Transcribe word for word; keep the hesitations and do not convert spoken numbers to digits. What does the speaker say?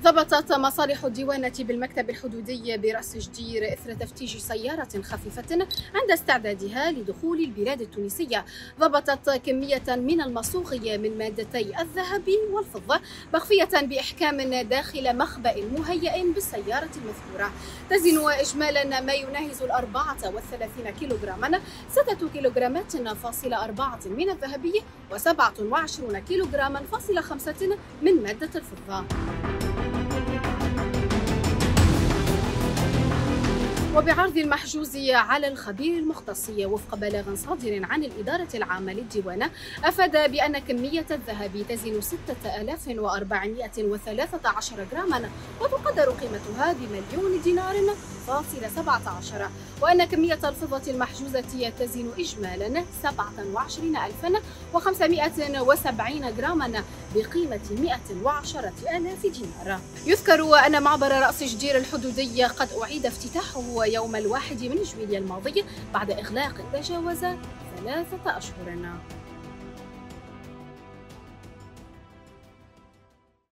ضبطت مصالح الديوانة بالمكتب الحدودي برأس جدير إثر تفتيش سيارة خفيفة عند استعدادها لدخول البلاد التونسية. ضبطت كمية من المصوغ من مادتي الذهب والفضة مخفية بإحكام داخل مخبأ مهيأ بالسيارة المذكورة، تزن إجمالا ما يناهز الأربعة والثلاثين كيلوغراما، ستة كيلوغرامات فاصل أربعة من الذهبي وسبعة وعشرون كيلوغراما فاصل خمسة من مادة الفضة. وبعرض المحجوز على الخبير المختص وفق بلاغ صادر عن الإدارة العامة للديوان، أفاد بأن كمية الذهب تزن ستة آلاف وأربعمائة وثلاثة عشر جراما وتقدر قيمتها بمليون دينار فاصل سبعة عشر، وأن كمية الفضة المحجوزة تزن إجمالا سبعة وعشرين ألفا وخمسمائة وسبعين جراما بقيمة مائة وعشرة آلاف دينار. يذكر أن معبر رأس جدير الحدودي قد أعيد افتتاحه يوم الواحد من جويلية الماضي بعد إغلاق تجاوز ثلاثة أشهر.